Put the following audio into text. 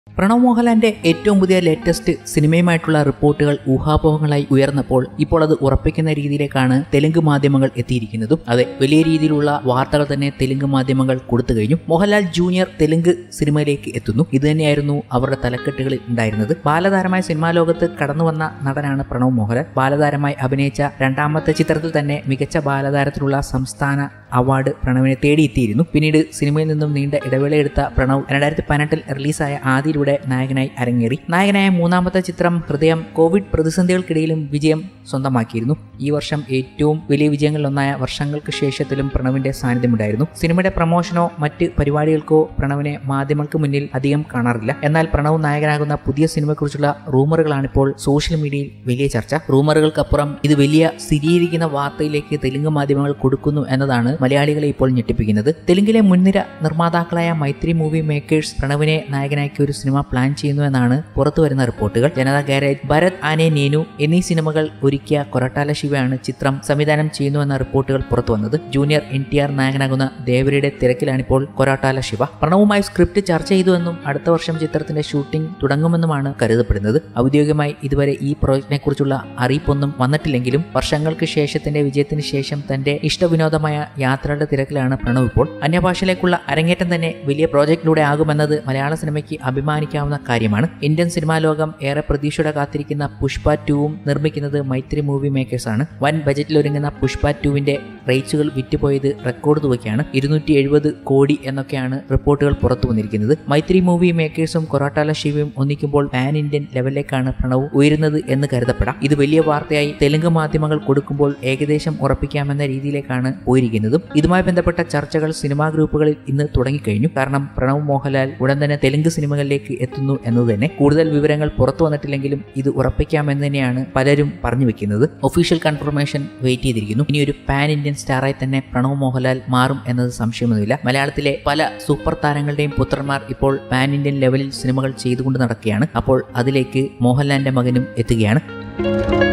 പ്രണവ് മോഹൻലാലിന്റെ ഏറ്റവും പുതിയ ലേറ്റസ്റ്റ് സിനിമയുമായിട്ടുള്ള റിപ്പോർട്ടുകൾ ഊഹാപോഹങ്ങളായി ഉയർന്നപ്പോൾ ഇപ്പോൾ അത് ഉറപ്പിക്കുന്ന രീതിയിലേക്കാണ് തെലുങ്ക് മാധ്യമങ്ങൾ എത്തിയിരിക്കുന്നതും. അതെ, വലിയ രീതിയിലുള്ള വാർത്തകൾ തന്നെ തെലുങ്ക് മാധ്യമങ്ങൾ കൊടുത്തു കഴിഞ്ഞു. മോഹൻലാൽ ജൂനിയർ തെലുങ്ക് സിനിമയിലേക്ക് എത്തുന്നു. ഇത് തന്നെയായിരുന്നു അവരുടെ തലക്കെട്ടുകളിൽ ഉണ്ടായിരുന്നത്. ബാലതാരമായ സിനിമാ ലോകത്ത് കടന്നു വന്ന നടനാണ് പ്രണവ് മോഹൻലാൽ. ബാലതാരമായി അഭിനയിച്ച രണ്ടാമത്തെ ചിത്രത്തിൽ തന്നെ മികച്ച ബാലതാരത്തിനുള്ള സംസ്ഥാന അവാർഡ് പ്രണവിനെ തേടിയെത്തിയിരുന്നു. പിന്നീട് സിനിമയിൽ നിന്നും നീണ്ട ഇടവേളയെടുത്ത പ്രണവ് 2018 റിലീസായ ആദിയിലൂടെ നായകനായി അരങ്ങേറി. നായകനായ മൂന്നാമത്തെ ചിത്രം ഹൃദയം കോവിഡ് പ്രതിസന്ധികൾക്കിടയിലും വിജയം സ്വന്തമാക്കിയിരുന്നു. ഈ വർഷം ഏറ്റവും വലിയ വിജയങ്ങളിലൊന്നായ വർഷങ്ങൾക്ക് ശേഷത്തിലും പ്രണവിന്റെ സാന്നിധ്യമുണ്ടായിരുന്നു. സിനിമയുടെ പ്രമോഷനോ മറ്റ് പരിപാടികൾക്കോ പ്രണവിനെ മാധ്യമങ്ങൾക്ക് മുന്നിൽ അധികം കാണാറില്ല. എന്നാൽ പ്രണവ് നായകനാകുന്ന പുതിയ സിനിമയെക്കുറിച്ചുള്ള റൂമറുകളാണിപ്പോൾ സോഷ്യൽ മീഡിയയിൽ വലിയ ചർച്ച. റൂമറുകൾക്കപ്പുറം ഇത് വലിയ സ്ഥിരീകരിക്കുന്ന വാർത്തയിലേക്ക് തെലുങ്ക് മാധ്യമങ്ങൾ കൊടുക്കുന്നു എന്നതാണ് മലയാളികളെ ഇപ്പോൾ ഞെട്ടിപ്പിക്കുന്നത്. തെലുങ്കിലെ മുൻനിര നിർമ്മാതാക്കളായ മൈത്രി മൂവി മേക്കേഴ്സ് പ്രണവിനെ നായകനാക്കി ഒരു സിനിമ പ്ലാൻ ചെയ്യുന്നു എന്നാണ് പുറത്തുവരുന്ന റിപ്പോർട്ടുകൾ. ജനതാ ഗാരേജ്, ഭരത് ആനെ നേനു എന്നീ സിനിമകൾ ഒരുക്കിയ കൊരട്ടാല ശിവയാണ് ചിത്രം സംവിധാനം ചെയ്യുന്നുവെന്ന റിപ്പോർട്ടുകൾ പുറത്തുവന്നത്. ജൂനിയർ NTR നായകനാകുന്ന ദേവരയുടെ തിരക്കിലാണിപ്പോൾ കൊരട്ടാല ശിവ. പ്രണവുമായി സ്ക്രിപ്റ്റ് ചർച്ച ചെയ്തുവെന്നും അടുത്ത വർഷം ചിത്രത്തിന്റെ ഷൂട്ടിംഗ് തുടങ്ങുമെന്നുമാണ് കരുതപ്പെടുന്നത്. ഔദ്യോഗികമായി ഇതുവരെ ഈ പ്രോജക്റ്റിനെ കുറിച്ചുള്ള അറിയിപ്പൊന്നും വന്നിട്ടില്ലെങ്കിലും വർഷങ്ങൾക്ക് ശേഷത്തിന്റെ വിജയത്തിന് ശേഷം തന്റെ ഇഷ്ടവിനോദമായ യാത്രയുടെ തിരക്കിലാണ് പ്രണവ് ഇപ്പോൾ. അന്യഭാഷയിലേക്കുള്ള അരങ്ങേറ്റം തന്നെ വലിയ പ്രോജക്റ്റിലൂടെ ആകുമെന്നത് മലയാള സിനിമയ്ക്ക് അഭിമാനിക്കാവുന്ന കാര്യമാണ്. ഇന്ത്യൻ സിനിമാ ലോകം ഏറെ പ്രതീക്ഷയോടെ കാത്തിരിക്കുന്ന പുഷ്പ 2ഉം നിർമ്മിക്കുന്നത് മൈത്രി മൂവി മേക്കേഴ്സ് ആണ്. വൻ ബജറ്റിൽ ഒരുങ്ങുന്ന പുഷ്പ 2വിന്റെ റൈറ്റ്സുകൾ വിറ്റുപോയത് റെക്കോർഡ് തുകയ്ക്കാണ്. 270 കോടി എന്നൊക്കെയാണ് റിപ്പോർട്ടുകൾ പുറത്തു വന്നിരിക്കുന്നത്. മൈത്രി മൂവി മേക്കേഴ്സും കൊരട്ടാല ശിവയും ഒന്നിക്കുമ്പോൾ പാൻ ഇന്ത്യൻ ലെവലിലേക്കാണ് പ്രണവ് ഉയരുന്നത് എന്ന് കരുതപ്പെടാം. ഇത് വലിയ വാർത്തയായി തെലുങ്ക് മാധ്യമങ്ങൾ കൊടുക്കുമ്പോൾ ഏകദേശം ഉറപ്പിക്കാമെന്ന രീതിയിലേക്കാണ് പോയിരിക്കുന്നതും. ഇതുമായി ബന്ധപ്പെട്ട ചർച്ചകൾ സിനിമാ ഗ്രൂപ്പുകളിൽ ഇന്ന് തുടങ്ങിക്കഴിഞ്ഞു. കാരണം പ്രണവ് മോഹൻലാൽ ഉടൻ തന്നെ തെലുങ്ക് സിനിമകളിലേക്ക് എത്തുന്നു എന്നത് തന്നെ. കൂടുതൽ വിവരങ്ങൾ പുറത്തു വന്നിട്ടില്ലെങ്കിലും ഇത് ഉറപ്പിക്കാമെന്ന് തന്നെയാണ് പലരും പറഞ്ഞു വെക്കുന്നത്. ഒഫീഷ്യൽ കൺഫർമേഷൻ വെയിറ്റ് ചെയ്തിരിക്കുന്നു. ഇനി ഒരു പാൻ ഇന്ത്യൻ സ്റ്റാറായി തന്നെ പ്രണവ് മോഹൻലാൽ മാറും എന്നത് സംശയമൊന്നുമില്ല. മലയാളത്തിലെ പല സൂപ്പർ താരങ്ങളുടെയും പുത്രന്മാർ ഇപ്പോൾ പാൻ ഇന്ത്യൻ ലെവലിൽ സിനിമകൾ ചെയ്തുകൊണ്ട് നടക്കുകയാണ്. അപ്പോൾ അതിലേക്ക് മോഹൻലാലിന്റെ മകനും എത്തുകയാണ്.